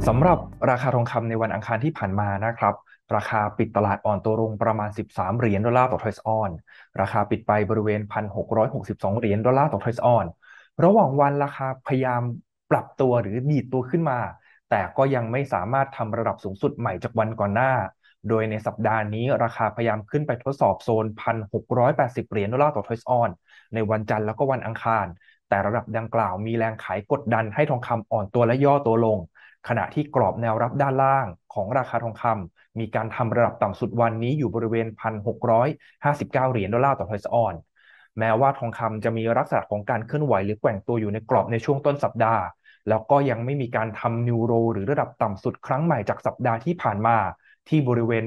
สำหรับราคาทองคำในวันอังคารที่ผ่านมานะครับราคาปิดตลาดอ่อนตัวลงประมาณ13เหรียญดอลลาร์ต่อทรัลล์ออนซ์ราคาปิดไปบริเวณ1,662เหรียญดอลลาร์ต่อทรัลล์ออนซ์ระหว่างวันราคาพยายามปรับตัวหรือดีดตัวขึ้นมาแต่ก็ยังไม่สามารถทำระดับสูงสุดใหม่จากวันก่อนหน้าโดยในสัปดาห์นี้ราคาพยายามขึ้นไปทดสอบโซน1,680เหรียญดอลลาร์ต่อทรัลล์ออนซ์ในวันจันทร์แล้วก็วันอังคารแต่ระดับดังกล่าวมีแรงขายกดดันให้ทองคำอ่อนตัวและย่อตัวลง ขณะที่กรอบแนวรับด้านล่างของราคาทองคำมีการทำระดับต่ำสุดวันนี้อยู่บริเวณ1,659เหรียญดอลลาร์ต่อทรัลล์ออนซ์แม้ว่าทองคำจะมีลักษณะของการเคลื่อนไหวหรือแกว่งตัวอยู่ในกรอบในช่วงต้นสัปดาห์แล้วก็ยังไม่มีการทำนิวโรหรือระดับต่ำสุดครั้งใหม่จากสัปดาห์ที่ผ่านมาที่บริเวณ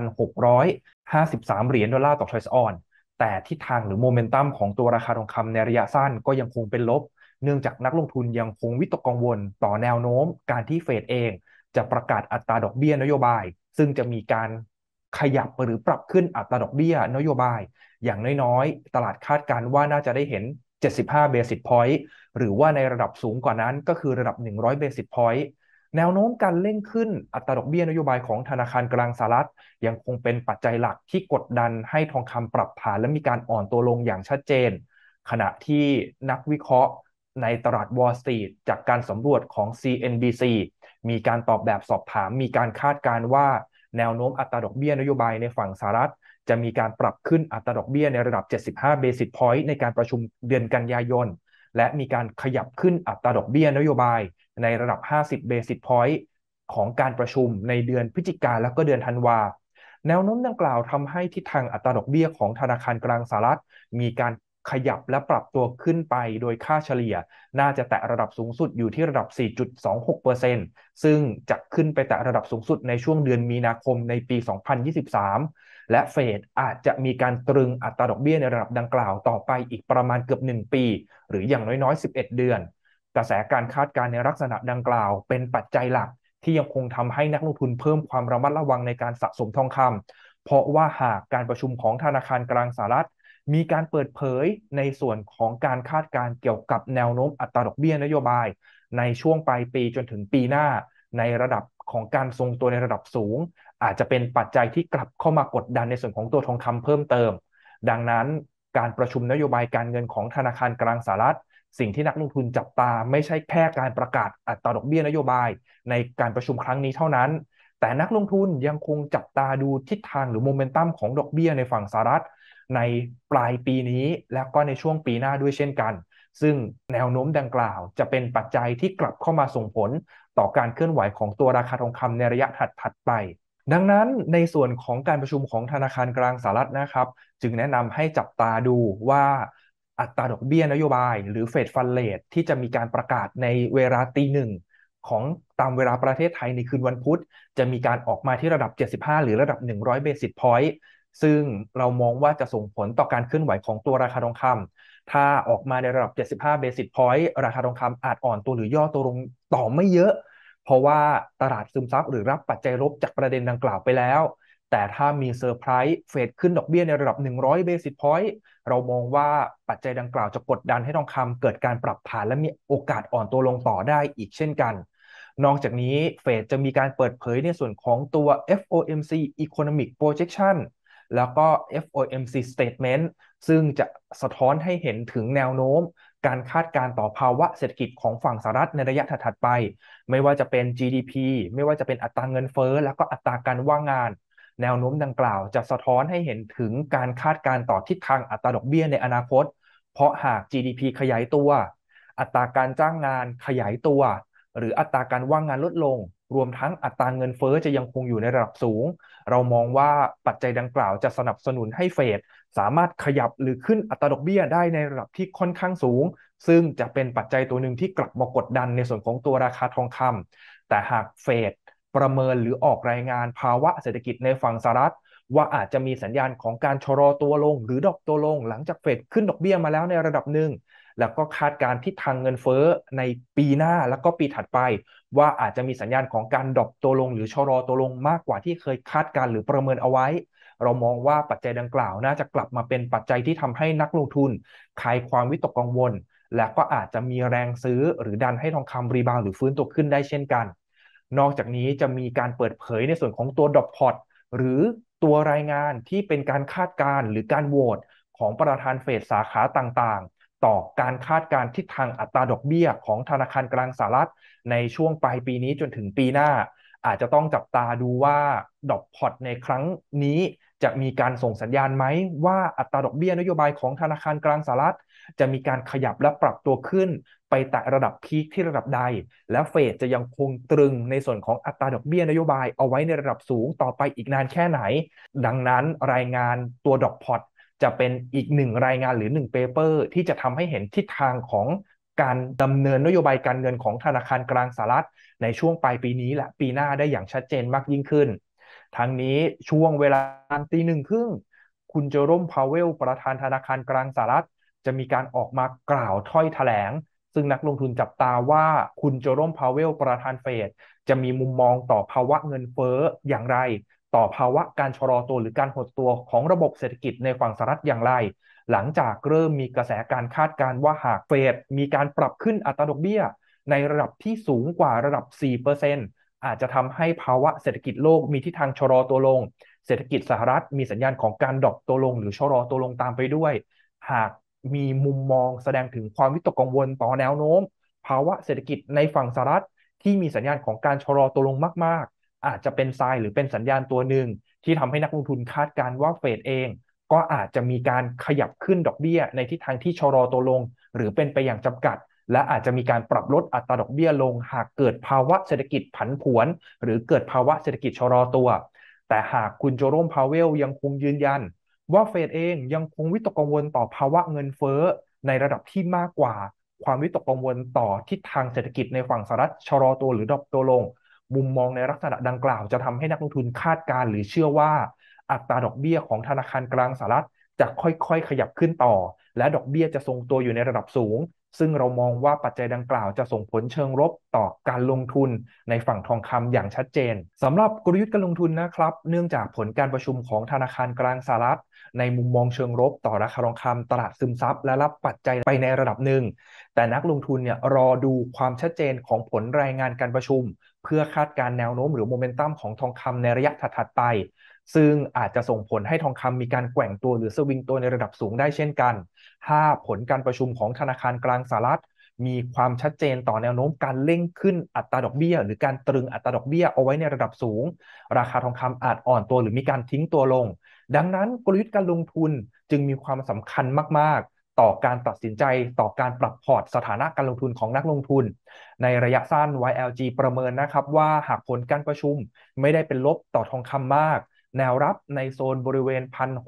1,653เหรียญดอลลาร์ต่อทรัลล์ออนซ์แต่ทิศทางหรือโมเมนตัมของตัวราคาทองคำในระยะสั้นก็ยังคงเป็นลบ เนื่องจากนักลงทุนยังคงวิตกกังวลต่อแนวโน้มการที่เฟดเองจะประกาศอัตราดอกเบี้ยนโยบายซึ่งจะมีการขยับหรือปรับขึ้นอัตราดอกเบี้ยนโยบายอย่างน้อยๆตลาดคาดการณ์ว่าน่าจะได้เห็น75 basis point หรือว่าในระดับสูงกว่านั้นก็คือระดับ100 basis point แนวโน้มการเร่งขึ้นอัตราดอกเบี้ยนโยบายของธนาคารกลางสหรัฐยังคงเป็นปัจจัยหลักที่กดดันให้ทองคำปรับฐานและมีการอ่อนตัวลงอย่างชัดเจนขณะที่นักวิเคราะห์ในตลาดวอลล์สตรีทจากการสำรวจของ CNBC มีการตอบแบบสอบถามมีการคาดการณ์ว่าแนวโน้มอัตราดอกเบี้ยนโยบายในฝั่งสหรัฐจะมีการปรับขึ้นอัตราดอกเบี้ยในระดับ75 basis point ในการประชุมเดือนกันยายนและมีการขยับขึ้นอัตราดอกเบี้ยนโยบายในระดับ50 basis point ของการประชุมในเดือนพฤศจิกายนและก็เดือนธันวาแนวโน้มดังกล่าวทำให้ทิศทางอัตราดอกเบี้ยของธนาคารกลางสหรัฐมีการขยับและปรับตัวขึ้นไปโดยค่าเฉลี่ยน่าจะแตะระดับสูงสุดอยู่ที่ระดับ 4.26% ซึ่งจะขึ้นไปแตะระดับสูงสุดในช่วงเดือนมีนาคมในปี 2023 และเฟดอาจจะมีการตรึงอัตราดอกเบี้ยในระดับดังกล่าวต่อไปอีกประมาณเกือบ1ปีหรืออย่างน้อยๆ11เดือนกระแสการคาดการณ์ในลักษณะดังกล่าวเป็นปัจจัยหลักที่ยังคงทำให้นักลงทุนเพิ่มความระมัดระวังในการสะสมทองคำเพราะว่าหากการประชุมของธนาคารกลางสหรัฐมีการเปิดเผยในส่วนของการคาดการณ์เกี่ยวกับแนวโน้มอัตราดอกเบี้ยนโยบายในช่วงปลายปีจนถึงปีหน้าในระดับของการทรงตัวในระดับสูงอาจจะเป็นปัจจัยที่กลับเข้ามากดดันในส่วนของตัวทองคำเพิ่มเติมดังนั้นการประชุมนโยบายการเงินของธนาคารกลางสหรัฐสิ่งที่นักลงทุนจับตาไม่ใช่แค่การประกาศอัตราดอกเบี้ยนโยบายในการประชุมครั้งนี้เท่านั้นแต่นักลงทุนยังคงจับตาดูทิศทางหรือโมเมนตัมของดอกเบี้ยในฝั่งสหรัฐในปลายปีนี้และก็ในช่วงปีหน้าด้วยเช่นกันซึ่งแนวโน้มดังกล่าวจะเป็นปัจจัยที่กลับเข้ามาส่งผลต่อการเคลื่อนไหวของตัวราคาทองคำในระยะถัดไปดังนั้นในส่วนของการประชุมของธนาคารกลางสหรัฐนะครับจึงแนะนำให้จับตาดูว่าอัตราดอกเบี้ยนโยบายหรือเฟดฟันเรทที่จะมีการประกาศในเวลาตีหนึ่งของตามเวลาประเทศไทยในคืนวันพุธจะมีการออกมาที่ระดับ75หรือระดับ100 basis point ซึ่งเรามองว่าจะส่งผลต่อการเคลื่อนไหวของตัวราคาทองคำถ้าออกมาในระดับ75 basis point ราคาทองคำอาจอ่อนตัวหรือย่อตัวลงต่อไม่เยอะเพราะว่าตลาดซึมซับหรือรับปัจจัยลบจากประเด็นดังกล่าวไปแล้วแต่ถ้ามีเซอร์ไพรส์เฟดขึ้นดอกเบี้ยในระดับ100 basis point เรามองว่าปัจจัยดังกล่าวจะกดดันให้ทองคำเกิดการปรับฐานและมีโอกาสอ่อนตัวลงต่อได้อีกเช่นกันนอกจากนี้เฟดจะมีการเปิดเผยในส่วนของตัว FOMC Economic Projection แล้วก็ FOMC Statement ซึ่งจะสะท้อนให้เห็นถึงแนวโน้มการคาดการณ์ต่อภาวะเศรษฐกิจของฝั่งสหรัฐในระยะถัดๆไปไม่ว่าจะเป็น GDP ไม่ว่าจะเป็นอัตราเงินเฟ้อแล้วก็อัตราการว่างงานแนวโน้มดังกล่าวจะสะท้อนให้เห็นถึงการคาดการณ์ต่อทิศทางอัตราดอกเบี้ยในอนาคตเพราะหาก GDP ขยายตัวอัตราการจ้างงานขยายตัวหรืออัตราการว่างงานลดลงรวมทั้งอัตราเงินเฟ้อจะยังคงอยู่ในระดับสูงเรามองว่าปัจจัยดังกล่าวจะสนับสนุนให้เฟดสามารถขยับหรือขึ้นอัตราดอกเบี้ยได้ในระดับที่ค่อนข้างสูงซึ่งจะเป็นปัจจัยตัวหนึ่งที่กลับมากดดันในส่วนของตัวราคาทองคำแต่หากเฟดประเมินหรือออกรายงานภาวะเศรษฐกิจในฝั่งสหรัฐว่าอาจจะมีสัญญาณของการชะลอตัวลงหรือดรอปตัวลงหลังจากเฟดขึ้นดอกเบี้ยมาแล้วในระดับหนึ่งแล้วก็คาดการณ์ทิศทางเงินเฟ้อในปีหน้าแล้วก็ปีถัดไปว่าอาจจะมีสัญญาณของการดรอปตัวลงหรือชะลอตัวลงมากกว่าที่เคยคาดการณ์หรือประเมินเอาไว้เรามองว่าปัจจัยดังกล่าวน่าจะกลับมาเป็นปัจจัยที่ทำให้นักลงทุนคลายความวิตกกังวลและก็อาจจะมีแรงซื้อหรือดันให้ทองคำรีบาวด์หรือฟื้นตัวขึ้นได้เช่นกันนอกจากนี้จะมีการเปิดเผยในส่วนของตัวดอ p พอตหรือตัวรายงานที่เป็นการคาดการณ์หรือการโหวตของประธานเฟดสาขาต่างๆต่อการคาดการณ์ทิศทางอัตราดอกเบี้ยของธนาคารกลางสหรัฐในช่วงปลายปีนี้จนถึงปีหน้าอาจจะต้องจับตาดูว่าดอ p พอตในครั้งนี้จะมีการส่งสัญญาณไหมว่าอัตราดอกเบี้ยนโยบายของธนาคารกลางสหรัฐจะมีการขยับและปรับตัวขึ้นไปแตะระดับพีคที่ระดับใดและเฟดจะยังคงตรึงในส่วนของอัตราดอกเบี้ยนโยบายเอาไว้ในระดับสูงต่อไปอีกนานแค่ไหนดังนั้นรายงานตัวดอกพอตจะเป็นอีกหนึ่งรายงานหรือหนึ่งเปเปอร์ที่จะทำให้เห็นทิศทางของการดำเนินนโยบายการเงินของธนาคารกลางสหรัฐในช่วงปลายปีนี้และปีหน้าได้อย่างชัดเจนมากยิ่งขึ้นทั้งนี้ช่วงเวลาตี 1 ครึ่งคุณเจอโรมพาวเวลประธานธนาคารกลางสหรัฐจะมีการออกมากล่าวถ้อยแถลงซึ่งนักลงทุนจับตาว่าคุณเจอโรมพาวเวลประธานเฟดจะมีมุมมองต่อภาวะเงินเฟ้ออย่างไรต่อภาวะการชะลอตัวหรือการหดตัวของระบบเศรษฐกิจในฝั่งสหรัฐอย่างไรหลังจากเริ่มมีกระแสการคาดการณ์ว่าหากเฟดมีการปรับขึ้นอัตราดอกเบี้ยในระดับที่สูงกว่าระดับ 4%อาจจะทำให้ภาวะเศรษฐกิจโลกมีทิศทางชะลอตัวลงเศรษฐกิจสหรัฐมีสัญญาณของการดรอปตัวลงหรือชะลอตัวลงตามไปด้วยหากมีมุมมองแสดงถึงความวิตกกังวลต่อแนวโน้มภาวะเศรษฐกิจในฝั่งสหรัฐที่มีสัญญาณของการชะลอตัวลงมากๆอาจจะเป็นทรายหรือเป็นสัญญาณตัวหนึ่งที่ทำให้นักลงทุนคาดการณ์ว่าเฟดเองก็อาจจะมีการขยับขึ้นดอกเบี้ยในทิศทางที่ชะลอตัวลงหรือเป็นไปอย่างจำกัดและอาจจะมีการปรับลดอัตราดอกเบี้ยลงหากเกิดภาวะเศรษฐกิจผันผวนหรือเกิดภาวะเศรษฐกิจชะลอตัวแต่หากคุณโจโรมพาวเวลยังคงยืนยันว่าเฟดเองยังคงวิตกกังวลต่อภาวะเงินเฟ้อในระดับที่มากกว่าความวิตกกังวลต่อทิศทางเศรษฐกิจในฝั่งสหรัฐชะลอตัวหรือดรอปตัวลงมุมมองในลักษณะดังกล่าวจะทำให้นักลงทุนคาดการณ์หรือเชื่อว่าอัตราดอกเบี้ยของธนาคารกลางสหรัฐจะค่อยๆขยับขึ้นต่อและดอกเบี้ยจะทรงตัวอยู่ในระดับสูงซึ่งเรามองว่าปัจจัยดังกล่าวจะส่งผลเชิงลบต่อการลงทุนในฝั่งทองคำอย่างชัดเจนสำหรับกลยุทธ์การลงทุนนะครับเนื่องจากผลการประชุมของธนาคารกลางสหรัฐในมุมมองเชิงลบต่อราคาทองคำตลาดซึมซับและรับปัจจัยไปในระดับหนึ่งแต่นักลงทุนเนี่ยรอดูความชัดเจนของผลรายงานการประชุมเพื่อคาดการแนวโน้มหรือโมเมนตัมของทองคำในระยะถัดๆไปซึ่งอาจจะส่งผลให้ทองคำมีการแกว่งตัวหรือสวิงตัวในระดับสูงได้เช่นกันถ้าผลการประชุมของธนาคารกลางสหรัฐมีความชัดเจนต่อแนวโน้มการเร่งขึ้นอัตราดอกเบี้ยหรือการตรึงอัตราดอกเบี้ยเอาไว้ในระดับสูงราคาทองคำอาจอ่อนตัวหรือมีการทิ้งตัวลงดังนั้นกลยุทธ์การลงทุนจึงมีความสำคัญมากๆต่อการตัดสินใจต่อการปรับพอร์ตสถานะการลงทุนของนักลงทุนในระยะสั้น YLG ประเมินนะครับว่าหากผลการประชุมไม่ได้เป็นลบต่อทองคำมากแนวรับในโซนบริเวณ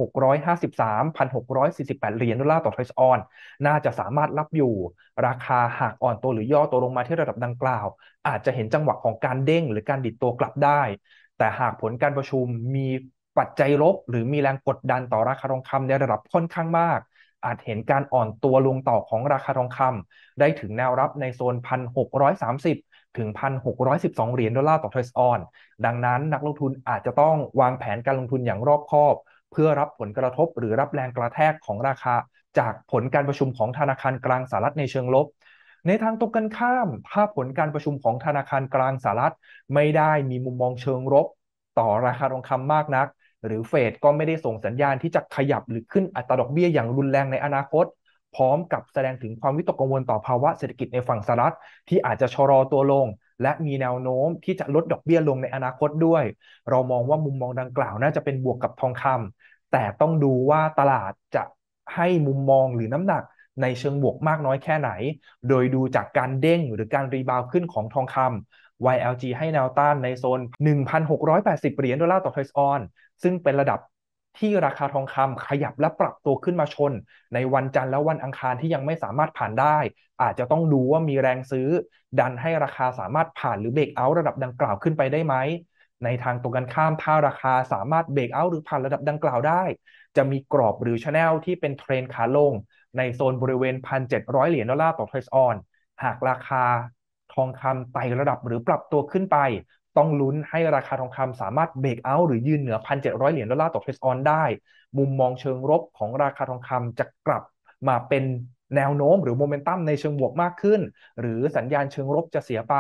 1,653-1,648 เหรียญดอลลาร์ต่อทรัลล์ออนน่าจะสามารถรับอยู่ราคาหากอ่อนตัวหรือย่อตัวลงมาที่ระดับดังกล่าวอาจจะเห็นจังหวะของการเด้งหรือการดิดตัวกลับได้แต่หากผลการประชุมมีปัจจัยลบหรือมีแรงกดดันต่อราคาทองคำในระดับค่อนข้างมากอาจเห็นการอ่อนตัวลงต่อของราคาทองคำได้ถึงแนวรับในโซน1,630ถึง1,612 เหรียญดอลลาร์ต่อทรัลล์ออนดังนั้นนักลงทุนอาจจะต้องวางแผนการลงทุนอย่างรอบคอบเพื่อรับผลกระทบหรือรับแรงกระแทกของราคาจากผลการประชุมของธนาคารกลางสหรัฐในเชิงลบในทางตรงกันข้ามถ้าผลการประชุมของธนาคารกลางสหรัฐไม่ได้มีมุมมองเชิงลบต่อราคาทองคำมากนักหรือเฟดก็ไม่ได้ส่งสัญญาณที่จะขยับหรือขึ้นอัตราดอกเบี้ยอย่างรุนแรงในอนาคตพร้อมกับแสดงถึงความวิตกกังวลต่อภาวะเศรษฐกิจในฝั่งสหรัฐที่อาจจะชะลอตัวลงและมีแนวโน้มที่จะลดดอกเบี้ยลงในอนาคตด้วยเรามองว่ามุมมองดังกล่าวน่าจะเป็นบวกกับทองคำแต่ต้องดูว่าตลาดจะให้มุมมองหรือน้ำหนักในเชิงบวกมากน้อยแค่ไหนโดยดูจากการเด้งหรือการรีบาวขึ้นของทองคำ YLG ให้แนวต้านในโซน 1,680 เหรียญดอลลาร์ต่อทรัลล์ออนซึ่งเป็นระดับที่ราคาทองคำขยับและปรับตัวขึ้นมาชนในวันจันทร์และวันอังคารที่ยังไม่สามารถผ่านได้อาจจะต้องดูว่ามีแรงซื้อดันให้ราคาสามารถผ่านหรือเบรกเอาท์ระดับดังกล่าวขึ้นไปได้ไหมในทางตรงกันข้ามถ้าราคาสามารถเบรกเอาท์หรือผ่านระดับดังกล่าวได้จะมีกรอบหรือชแนลที่เป็นเทรนขาลงในโซนบริเวณ1,700 เหรียญดอลลาร์ต่อทรัลล์ออนหากราคาทองคำไต่ระดับหรือปรับตัวขึ้นไปต้องลุ้นให้ราคาทองคำสามารถเบรกเอาท์หรือยืนเหนือ1,700 เหรียญดอลลาร์ต่อทรัลล์ออนได้มุมมองเชิงลบของราคาทองคำจะกลับมาเป็นแนวโน้มหรือโมเมนตัมในเชิงบวกมากขึ้นหรือสัญญาณเชิงลบจะเสียไป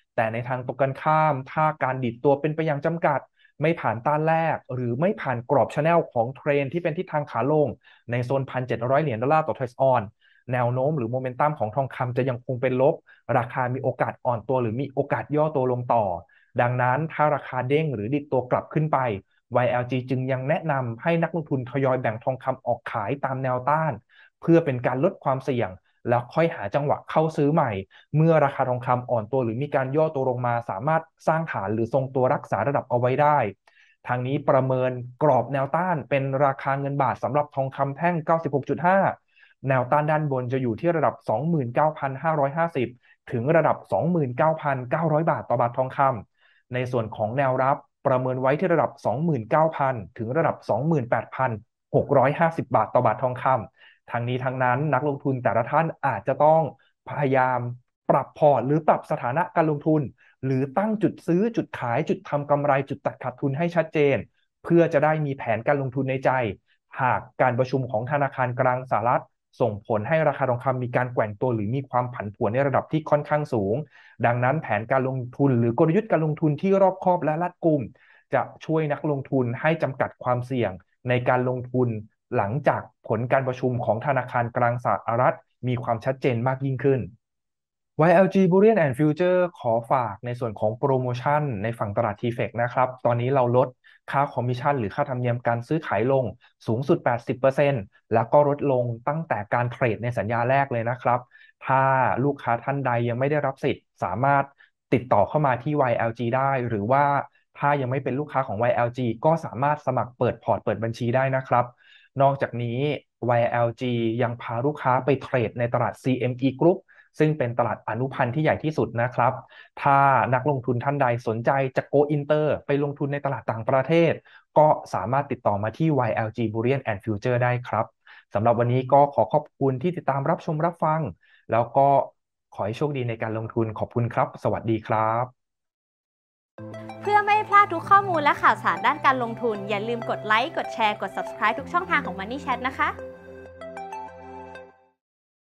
แต่ในทางตรงกันข้ามถ้าการดิดตัวเป็นไปอย่างจำกัดไม่ผ่านต้านแรกหรือไม่ผ่านกรอบชแนลของเทรนที่เป็นทิศทางขาลงในโซน1,700 เหรียญดอลลาร์ต่อทอยส์ออนแนวโน้มหรือโมเมนตัมของทองคำจะยังคงเป็นลบราคามีโอกาสอ่อนตัวหรือมีโอกาสย่อตัวลงต่อดังนั้นถ้าราคาเด้งหรือดิดตัวกลับขึ้นไป YLG จึงยังแนะนำให้นักลงทุนทยอยแบ่งทองคำออกขายตามแนวต้านเพื่อเป็นการลดความเสี่ยงแล้วค่อยหาจังหวะเข้าซื้อใหม่เมื่อราคาทองคำอ่อนตัวหรือมีการย่อตัวลงมาสามารถสร้างฐานหรือทรงตัวรักษาระดับเอาไว้ได้ทางนี้ประเมินกรอบแนวต้านเป็นราคาเงินบาทสำหรับทองคำแท่ง 96.5 แนวต้านด้านบนจะอยู่ที่ระดับ 29,550 ถึงระดับ 29,900 บาทต่อบาททองคำในส่วนของแนวรับประเมินไว้ที่ระดับ 29,000 ถึงระดับ 28,650 บาทต่อบาททองคำทางนี้ทางนั้นนักลงทุนแต่ละท่านอาจจะต้องพยายามปรับพอร์ตหรือปรับสถานะการลงทุนหรือตั้งจุดซื้อจุดขายจุดทำกำไรจุดตัดขาดทุนให้ชัดเจนเพื่อจะได้มีแผนการลงทุนในใจหากการประชุมของธนาคารกลางสหรัฐส่งผลให้ราคาทองคำมีการแกว่งตัวหรือมีความผันผวนในระดับที่ค่อนข้างสูงดังนั้นแผนการลงทุนหรือกลยุทธ์การลงทุนที่รอบคอบและรัดกุมจะช่วยนักลงทุนให้จำกัดความเสี่ยงในการลงทุนหลังจากผลการประชุมของธนาคารกลางสหรัฐมีความชัดเจนมากยิ่งขึ้น YLG Bullion and Future ขอฝากในส่วนของโปรโมชั่นในฝั่งตลาด TFX นะครับตอนนี้เราลดค่าคอมมิชชั่นหรือค่าธรรมเนียมการซื้อขายลงสูงสุด 80%แล้วก็ลดลงตั้งแต่การเทรดในสัญญาแรกเลยนะครับถ้าลูกค้าท่านใดยังไม่ได้รับสิทธิ์สามารถติดต่อเข้ามาที่ YLG ได้หรือว่าถ้ายังไม่เป็นลูกค้าของ YLG ก็สามารถสมัครเปิดพอร์ตเปิดบัญชีได้นะครับนอกจากนี้ YLG ยังพาลูกค้าไปเทรดในตลาด CME Group ซึ่งเป็นตลาดอนุพันธ์ที่ใหญ่ที่สุดนะครับถ้านักลงทุนท่านใดสนใจจะโกอินเตอร์ไปลงทุนในตลาดต่างประเทศก็สามารถติดต่อมาที่ YLG Bullion and Future ได้ครับสำหรับวันนี้ก็ขอขอบคุณที่ติดตามรับชมรับฟังแล้วก็ขอให้โชคดีในการลงทุนขอบคุณครับสวัสดีครับเพื่อไม่พลาดทุกข้อมูลและข่าวสารด้านการลงทุนอย่าลืมกดไลค์กดแชร์กด Subscribe ทุกช่องทางของ Money Chat นะคะ